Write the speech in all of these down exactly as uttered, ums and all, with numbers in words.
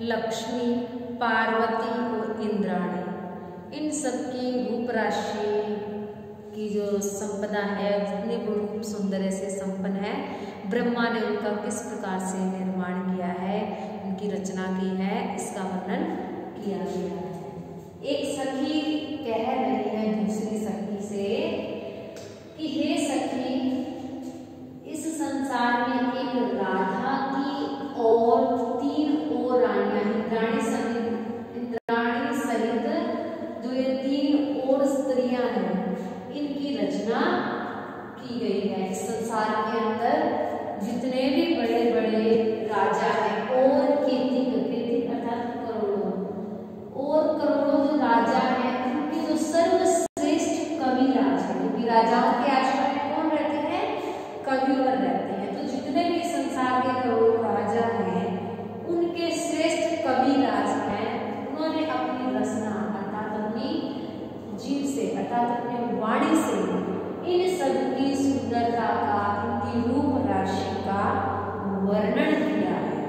लक्ष्मी, पार्वती और इंद्राणी, इन सबकी रूप राशि की जो संपदा है, जितने वो रूप सौंदर्य से संपन्न है, ब्रह्मा ने उनका किस प्रकार से निर्माण किया है, उनकी रचना की है, इसका वर्णन किया गया है। एक सखी कह रही है दूसरी सखी से कि हे सखी, इस संसार में एक राधा की और तीन और रानियां, इंद्राणी सहित इंद्राणी सहित जो ये तीन और स्त्रियां हैं, इनकी रचना की गई है। इस संसार के अंदर जितने भी बड़े बड़े राजा हैं और केतिक, केतिक अर्थात करोड़ों और करोड़ों जो राजा हैं, उनके जो सर्वश्रेष्ठ कवि राज है, क्योंकि राजाओं के आश्रम में कौन रहते हैं? कविवर रहते हैं। तो जितने भी संसार के करोड़ों राजा हैं, उनके श्रेष्ठ कवि राज हैं, उन्होंने अपनी रचना अर्थात अपनी जीव से अर्थात अपनी वाणी से इन सबकी सुंदरता का, इनकी रूप राशि का वर्णन किया है।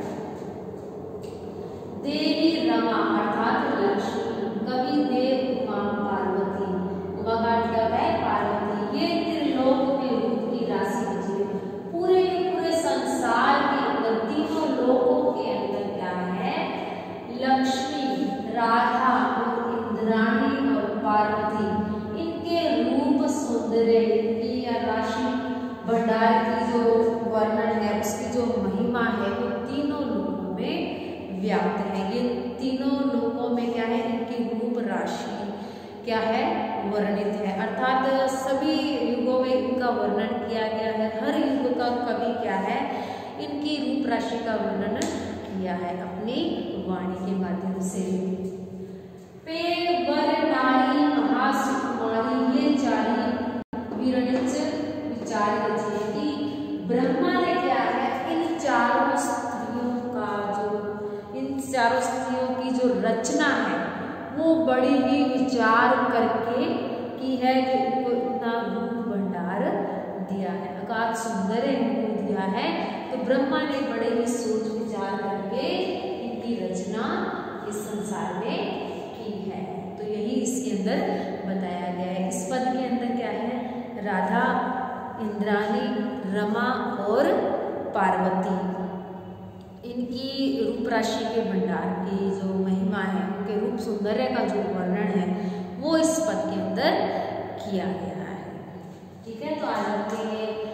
देवी रमा अर्थात लक्ष्मी, कवि देव उमा पार्वती, उमा का मतलब है पार्वती, ये त्रिलोक में रूप की राशि बची है। पूरे के पूरे संसार के अंदर, तीनों लोकों के अंदर क्या है? लक्ष्मी, राधा और इंद्राणी और पार्वती, इनके रूप सौंदर्य की या राशि भंडार की जो वर्णन है, उसकी जो महिमा है, वो तीनों लोकों में व्याप्त है। ये तीनों लोकों में क्या है? इनकी रूप राशि क्या है? वर्णित है। अर्थात सभी युगों में इनका वर्णन किया गया है। हर युग का कवि क्या है? इनकी रूप राशि का वर्णन किया है अपनी वाणी के माध्यम से। पे वर नारी महासुकुमारी, ये चारी विरणिच विचार रचे कि ब्रह्मा ने क्या है? इन चारों स्त्रियों का जो इन चारों स्त्रियों की जो रचना है, वो बड़ी ही विचार करके की है, कि उनको इतना रूप भंडार दिया है, अगाध सुंदर इनको दिया है। तो ब्रह्मा ने बड़े ही सोच विचार करके इनकी रचना इस संसार में की है। तो यही इसके अंदर बताया गया है। इस पद के अंदर क्या है? राधा, इंद्राणी, रमा और पार्वती, इनकी रूप राशि के भंडार की जो महिमा है, उनके रूप सौंदर्य का जो वर्णन है, वो इस पद के अंदर किया गया है। ठीक है, तो आज हम